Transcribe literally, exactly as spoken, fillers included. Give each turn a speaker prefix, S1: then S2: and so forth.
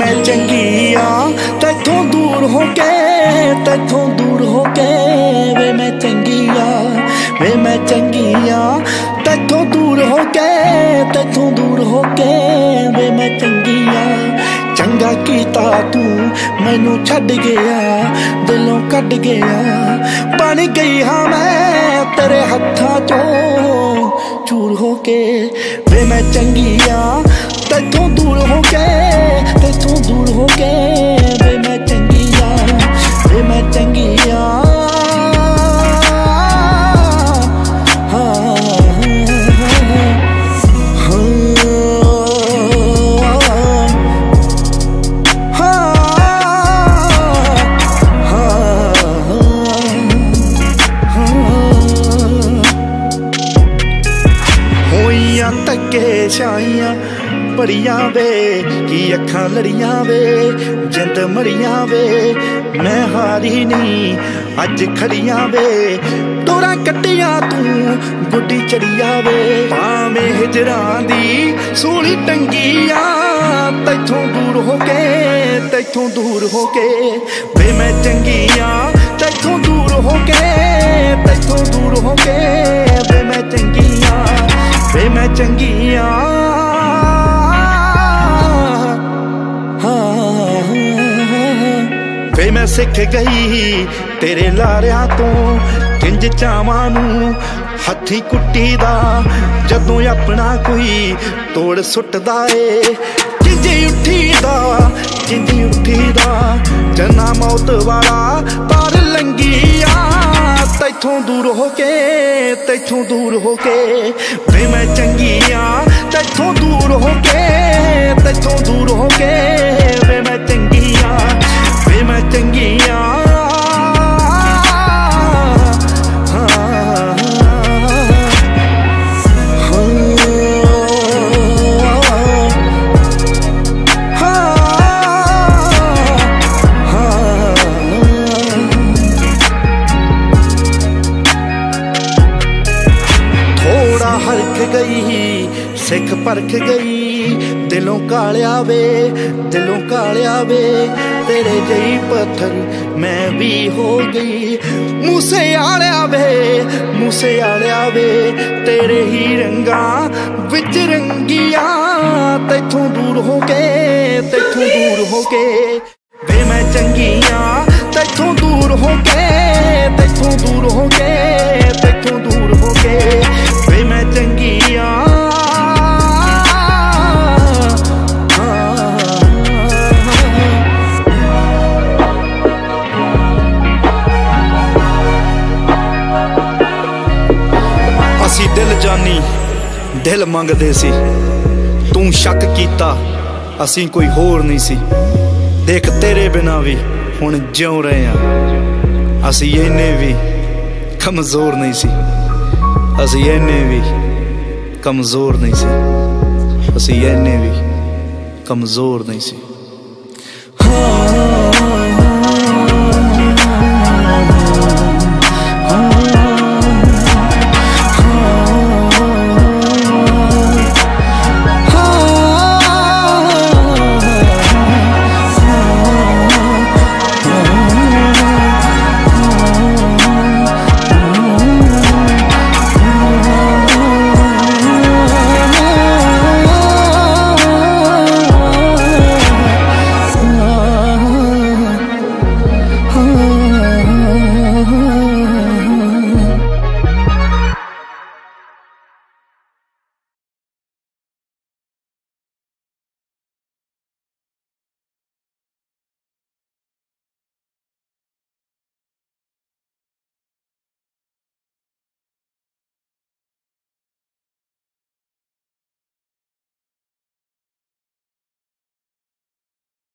S1: मैं चंगी आ तैथों दूर हो के, तैथों दूर हो के वे मैं चंगी आ, वे मैं चंगी आ तैथों दूर हो के, तैथों दूर हो के वे मैं चंगी आ। चंगा कीता तू मैनू छड्ड गया, दिलों कट गया, बन गई हाँ मैं तेरे हत्थां चों चूर हो के। वे मैं चंगी आ तैथों दूर हो के, तैथों दूर हो के वे मैं चंगी आ, वे मैं चंगी आ। तके छाइयां बड़ियां वे की अखां लड़ियां वे, जिंद मड़ियां वे मैं हारी नहीं अज खड़ियां वे। तोड़ा कट्टियां तू गुड्डी चढ़िया वे, भावें हिजरां दी सूली टंगिया तैथों दूर हो के, तैथों दूर हो के वे मैं चंगी आ तैथों दूर हो के, तैथों दूर हो के वे मैं चंगी आ, वे मैं चंगी आ। वे मैं सिख गई तेरे लारियां तो किंज चावां नूं हथी कुट्टी दा, जदों अपना कोई तोड़ सुटदा ए जिंजी उठी दा, जिंजी उठी दा जना मौत वाला पार लंघिया तैथों दूर हो के, तैथों दूर हो के वे मैं चंगी आ तैथों दूर हो के, तैथों दूर हो के वे मैं चंगी आ, वे मैं चंगी आ। हरख गई सिख परख गई दिलों कालिया वे, दिलों कालिया वे तेरे जई पत्थर मैं भी हो गई। मूसे आलिया वे, मूसे आलिया वे तेरे ही रंगा विच रंगिया तैथों दूर हो के, तैथों दूर हो के वे मैं चंगी आ तैथों दूर हो के, तैथों दूर हो के, तैथों दूर हो के वे मैं चंगी आ। असी दिल जानी दिल मंगदे सी, तू शक कीता असी कोई होर नहीं सी। देख तेरे बिना भी हुण जिउं रहे आ, असी इन्ने भी कमजोर नहीं सी, असी इन्ने भी कमजोर नहीं सी, असी इन्ने भी कमजोर नहीं सी। हाँ